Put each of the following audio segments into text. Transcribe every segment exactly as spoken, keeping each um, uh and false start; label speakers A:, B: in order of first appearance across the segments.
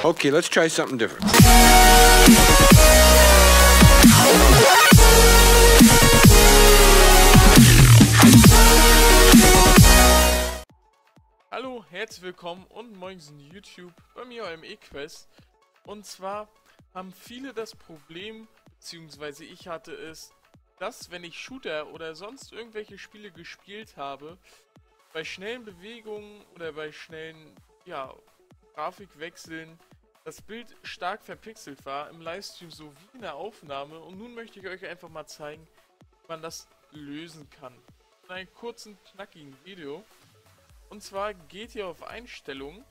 A: Okay, let's try something different.
B: Hallo, herzlich willkommen und moin in YouTube bei mir eurem eQuest. Und zwar haben viele das Problem, beziehungsweise ich hatte es, dass wenn ich Shooter oder sonst irgendwelche Spiele gespielt habe, bei schnellen Bewegungen oder bei schnellen, ja, Grafikwechseln das Bild stark verpixelt war, im Livestream so wie in der Aufnahme. Und nun möchte ich euch einfach mal zeigen, wie man das lösen kann. In einem kurzen, knackigen Video. Und zwar geht ihr auf Einstellungen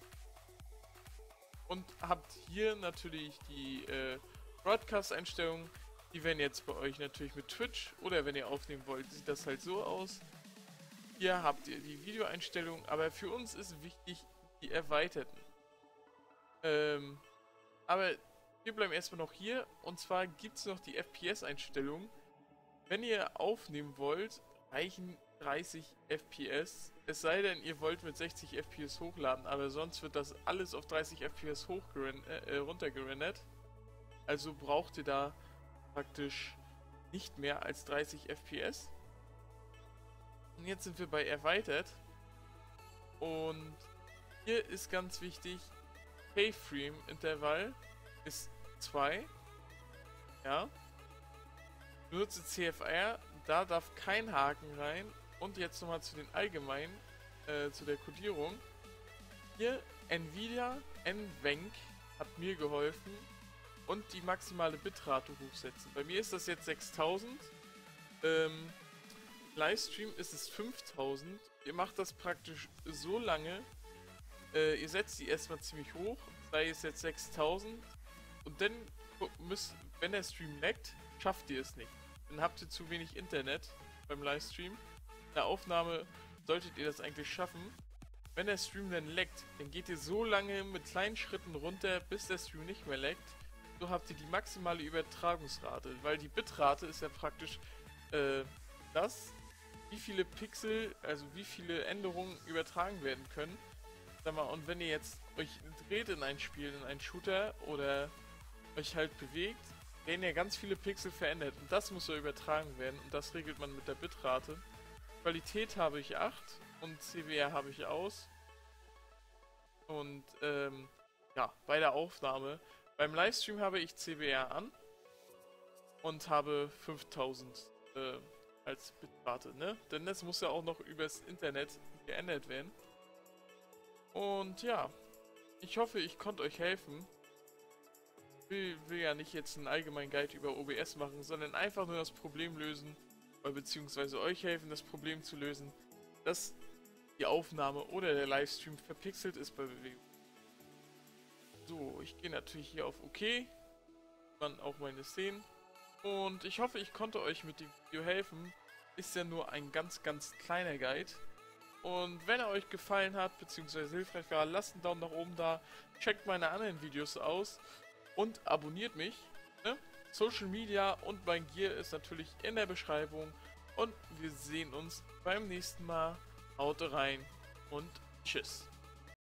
B: und habt hier natürlich die äh, Broadcast-Einstellungen. Die werden jetzt bei euch natürlich mit Twitch oder wenn ihr aufnehmen wollt, sieht das halt so aus. Hier habt ihr die Videoeinstellungen, aber für uns ist wichtig die erweiterten. Ähm, aber wir bleiben erstmal noch hier und zwar gibt es noch die F P S-Einstellungen. Wenn ihr aufnehmen wollt, reichen dreißig F P S, es sei denn ihr wollt mit sechzig F P S hochladen, aber sonst wird das alles auf dreißig F P S äh, runtergerendert. Also braucht ihr da praktisch nicht mehr als dreißig F P S. Und jetzt sind wir bei erweitert und hier ist ganz wichtig, Keyframe-Intervall ist zwei, ja, benutze C F R, da darf kein Haken rein. Und jetzt nochmal zu den allgemeinen, äh, zu der Codierung. Hier Nvidia Nvenc hat mir geholfen und die maximale Bitrate hochsetzen. Bei mir ist das jetzt sechstausend, ähm, Livestream ist es fünftausend. Ihr macht das praktisch so lange, äh, ihr setzt die erstmal ziemlich hoch, sei es jetzt sechstausend und dann müsst, wenn der Stream laggt, schafft ihr es nicht. Dann habt ihr zu wenig Internet beim Livestream. In der Aufnahme solltet ihr das eigentlich schaffen. Wenn der Stream dann laggt, dann geht ihr so lange mit kleinen Schritten runter, bis der Stream nicht mehr laggt. So habt ihr die maximale Übertragungsrate, weil die Bitrate ist ja praktisch äh, das, wie viele Pixel, also wie viele Änderungen übertragen werden können. Sag mal, und wenn ihr jetzt euch dreht in ein Spiel, in einen Shooter oder euch halt bewegt, werden ja ganz viele Pixel verändert und das muss ja übertragen werden und das regelt man mit der Bitrate. Qualität habe ich acht und C W R habe ich aus. Und ähm, ja, bei der Aufnahme. Beim Livestream habe ich C W R an und habe fünftausend äh, als Bitrate, ne? Denn das muss ja auch noch übers Internet geändert werden. Und ja, ich hoffe, ich konnte euch helfen. Ich will, will ja nicht jetzt einen allgemeinen Guide über O B S machen, sondern einfach nur das Problem lösen. Beziehungsweise euch helfen, das Problem zu lösen, dass die Aufnahme oder der Livestream verpixelt ist bei Bewegung. So, ich gehe natürlich hier auf OK, dann auch meine Szenen. Und ich hoffe, ich konnte euch mit dem Video helfen. Ist ja nur ein ganz, ganz kleiner Guide. Und wenn er euch gefallen hat, beziehungsweise hilfreich war, lasst einen Daumen nach oben da. Checkt meine anderen Videos aus und abonniert mich. Ne? Social Media und mein Gear ist natürlich in der Beschreibung und wir sehen uns beim nächsten Mal. Haut rein und tschüss.